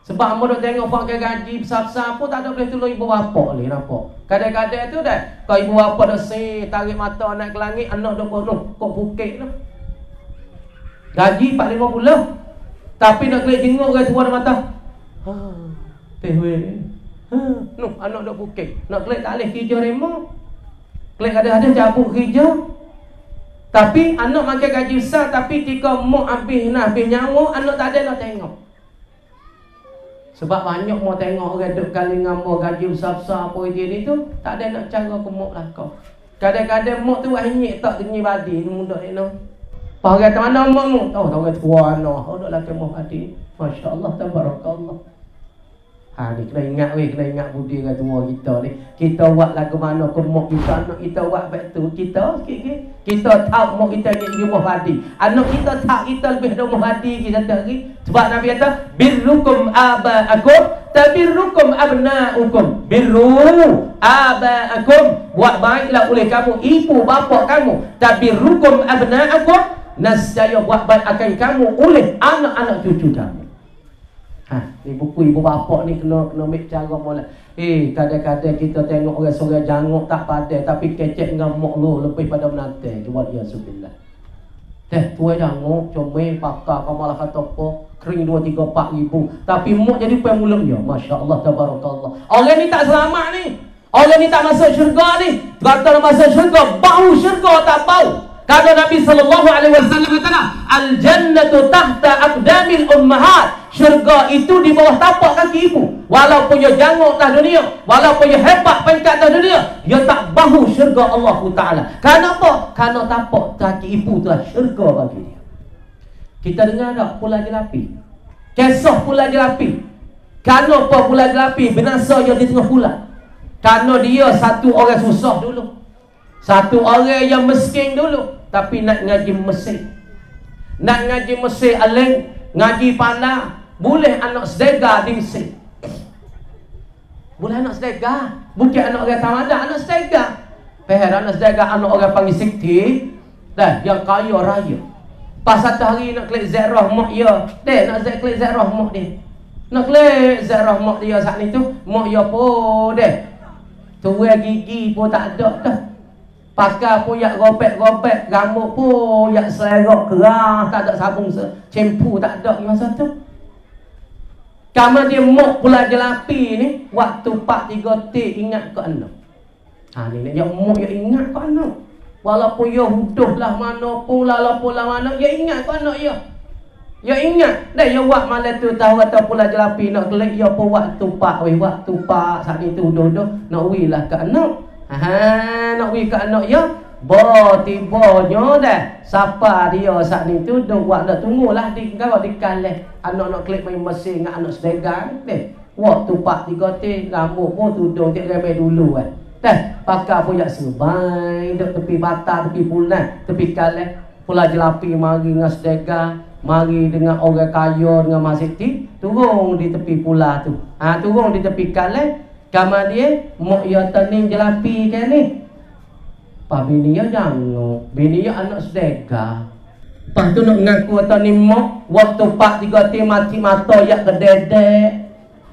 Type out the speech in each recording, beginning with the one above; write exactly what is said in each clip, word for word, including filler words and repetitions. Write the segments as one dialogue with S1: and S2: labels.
S1: Sebab mu duk tengok pakai gaji besar-besar pun tak ada boleh tolong ibu bapa ni, nampak. Kadang-kadang tu dah, kalau ibu bapa dah si tarik mata naik ke langit, anak duk kono kok bukit tu. Gaji empat lima puluh. Tapi nak kelik jenguk ke tua mata. Ha, teh weh. Ha, noh anak duk bukit. Nak kelik tak boleh kerja remo. Kelik ada-ada cabut kerja. Tapi anak makan gaji besar, tapi ketika mak habis nak habis nyawa, anak tak ada nak tengok. Sebab banyak mau tengok orang duk kali ngambau gaji besar-besar apa dia ni tu, tak ada nak cara ke mak lah kau. Kadang-kadang mak tu hanyik tak tinggi badi ni mudah ni no. Pakai ke mana mak mu? Tahu tahu ke tua no. Oh dak lah ke mak badi. Masya-Allah tabarakallah. Ha ni kena ingat weh, kena ingat budi dengan tua kita ni. Kita buat lagu mana ke mak kita, anak kita buat baik tu kita sikit-sikit. Kita tahu mak kita ni rumah badi. Anak kita tahu kita lebih rumah badi kita tak lagi. Sebab Nabi kata birrukum abaakum tabirrukum abnaukum. Birru abaakum, buat baiklah oleh kamu ibu bapa kamu. Tabirrukum abnaukum, nescaya buat baik akan kamu oleh anak-anak cucu kamu. Ha, ni buku ibu bapa ni kena kena ambil cara mula. Eh, kadang-kadang kita tengok orang seorang janguk tak padan tapi kecek dengan mak lu lebih pada menantai. Wa ya subhanallah. Teh tua janguk comel pakar kau malah kata apa kering dua tiga empat ribu tapi mak jadi pemulut ya. Masya-Allah tabarakallah. Orang ni tak selamat ni. Orang ni tak masuk syurga ni. Kata masuk syurga, bau syurga tak bau. Kata Nabi sallallahu alaihi wasallam kata, al-jannatu tahta aqdamil ummahat. Syurga itu di bawah tapak kaki ibu. Walaupun dia janguk atas dunia, walaupun dia hebat peringkat atas dunia, dia tak bahu syurga Allah Taala. Kenapa? Kerana tapak kaki ibu itulah syurga bagi dia. Kita dengar tak Pulau Jelapi? Kisah Pulau Jelapi. Kerana apa Pulau Jelapi binasa dia di tengah pulau? Kerana dia satu orang susah dulu. Satu orang yang miskin dulu, tapi nak ngaji Mesir. Nak ngaji Mesir aling, ngaji pandang, boleh anak sedega di Mesir. Boleh anak sedega, bukan anak orang tamada, anak sedega. Peher anak sedega, anak orang panggil sikti, dah yang kaya raya. Pas satu hari nak klik ziarah mak dia, deh nak klik ziarah mak dia. Nak klik ziarah mak dia saat ni tu, mak dia pun deh. Tua gigi pun tak ada dah. Pakai pun yak gopek-gopek, rambut pun yak selerok kerah, tak ada sabun cempu tak ada masa tu. Kamu dia mok Pulau Jelapi ni, waktu pak tiga T ingat ke anak. Ha ni dia mok dia ingat ke anak. Walaupun dia huduh lah mana pun, walaupun lah mana, dia ingat ke anak dia. Dia ingat. Dah dia buat malam tu tahu kata Pulau Jelapi nak kelik dia pun waktu pak, weh waktu pak saat itu huduh-huduh nak wi lah ke anak. Ha, nak pergi ke anak ya. Bo tibanya dah. Siapa dia saat ni tu duk buat nak tunggulah di kau di kalah. Anak nak klik main mesin dengan anak sedega deh. Waktu pak tiga T rambut pun tudung tak remeh dulu kan. Dah pakai pun yak serbai duk tepi bata tepi pulan tepi kalah. Pulau Jelapi mari dengan sedega, mari dengan orang kaya dengan masjid turun di tepi pulau tu. Ha turun di tepi kalah. Kamar dia, mak dia tening Jelapi kan ni. Pak bini dia janguk. Bini dia anak sedega. Lepas tu nak mengaku kata ni mak, waktu pak tiga T mati mata yak kededek.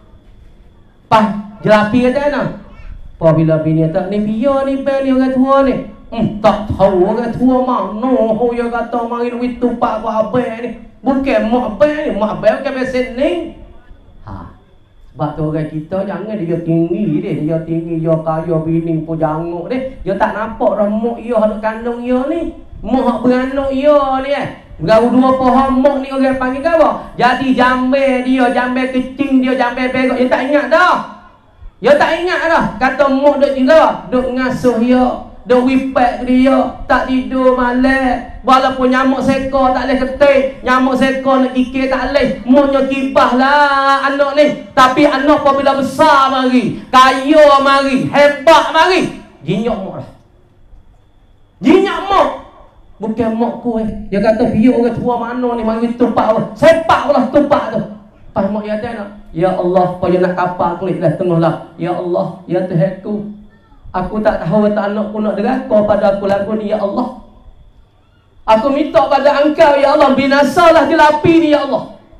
S1: Pak Jelapi kata mana? Pak bila bini kata, ni biar ni bel ni orang tua ni. Hmm, tak tahu orang tua mana. Oh, dia kata mari duit tu pak ku abang ni. Bukan mak abang ni, mak abang bukan biasa ni. Ha. Sebab tu orang kita jangan dia tinggi dia, dia tinggi dia kaya bini pun janguk dia. Dia tak nampak dah mak dia hendak kandung dia ni. Mak beranak dia ni eh. Gau dua pohon mak ni orang panggil ke apa? Jadi jambe dia, jambe kecing dia, jambe begok dia tak ingat dah. Dia tak ingat dah. Kata mak duk juga, duk ngasuh dia, duk wipek dia, tak tidur malam. Walaupun nyamuk sekor tak boleh ketik, nyamuk sekor nak kikir tak boleh. Muknya kibah lah anak ni. Tapi anak apabila besar mari, kaya mari, hebat mari, jinyak mak lah. Jinyak mak. Bukan mak ku eh. Dia kata biar orang tua mana ni mari tumpak. Sepak lah tumpak tu. Pas mak dia nak, ya Allah, payah nak kapal kulit dah tengah lah. Ya Allah, ya Tuhanku, aku tak tahu kata anakku nak deraka pada aku lagu ni, ya Allah. Aku minta pada engkau ya Allah, binasalah Jelapi ni ya Allah.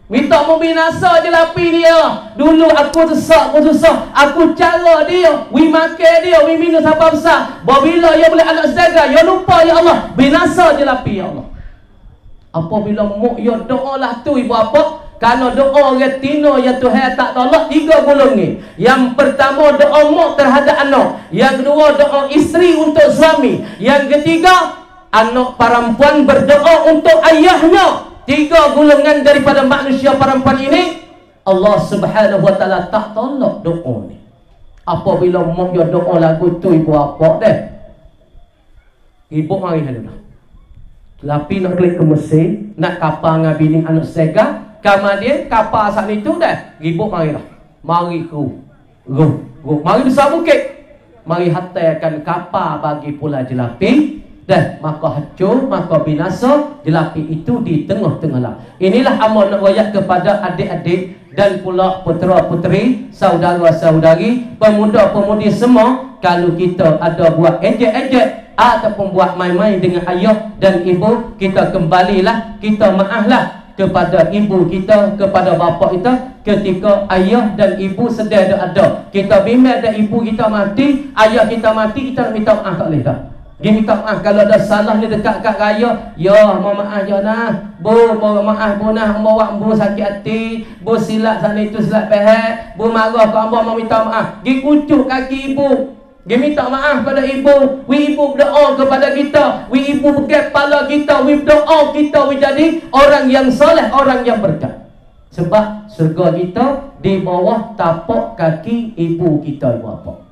S1: Minta mau binasa je lapi dia. Dulu aku susah, aku susah. Aku cara dia. We makan dia, we minum sampai besar. Bila ia boleh anak zaga, ia lupa ya Allah. Binasa je lapi ya Allah. Apabila muk ia doa lah tu ibu apa? Kerana doa orang tino ya Tuhan tak tolak tiga golongan. Yang pertama doa muk terhadap anak. Yang kedua doa isteri untuk suami. Yang ketiga anak perempuan berdoa untuk ayahnya. Tiga golongan daripada manusia perempuan ini Allah Subhanahu wa taala tak tolak doa ni. Apabila mak dia doa lagu tu ibu apa deh. Ibu mari hendak. Tapi nak klik ke Mesir, nak kapal dengan bini anak sega, kemudian kapal saat itu dah. Ibu mari dah. Mari ku. Ru, ru. Mari besar bukit. Mari hantarkan kapal bagi pula jelapi. Dah, maka hancur, maka binasa, jelapi itu di tengah-tengah lah. Inilah amal nak royak kepada adik-adik dan pula putera-puteri, saudara-saudari, pemuda-pemudi semua. Kalau kita ada buat ejek-ejek ataupun buat main-main dengan ayah dan ibu, kita kembalilah, kita maaflah kepada ibu kita, kepada bapa kita ketika ayah dan ibu sedang ada. Kita bimbing dan ibu kita mati, ayah kita mati, kita nak minta maaf tak boleh tak? Dia minta maaf kalau ada salah ni dekat kat raya. Ya, mohon maaf je nah. Bu, mohon maaf bu nah, bawa bu sakit hati. Bu silap sana itu silap pehek. Bu marah ke hamba mau minta maaf. Gi kucuk kaki ibu. Dia minta maaf pada ibu. We ibu berdoa kepada kita. We ibu pegang kepala kita. We berdoa kita. We jadi orang yang soleh, orang yang berkat. Sebab surga kita di bawah tapak kaki ibu kita, ibu apa.